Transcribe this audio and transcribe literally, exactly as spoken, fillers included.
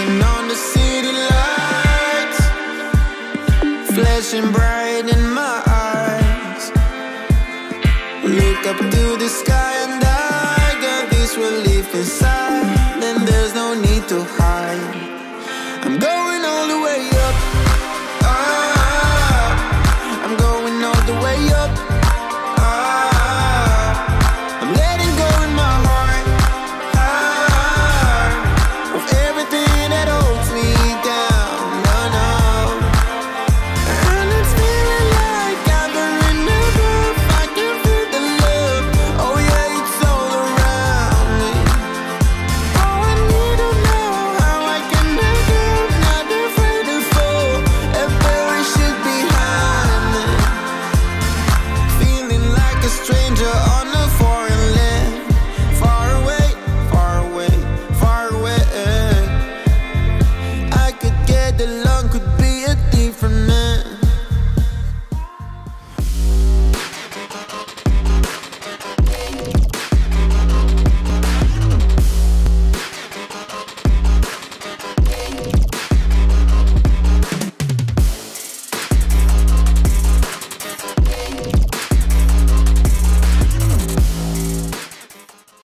Walking on the city lights, flashing bright in my eyes. Look up to the sky and I got this relief inside. Then there's no need to hide.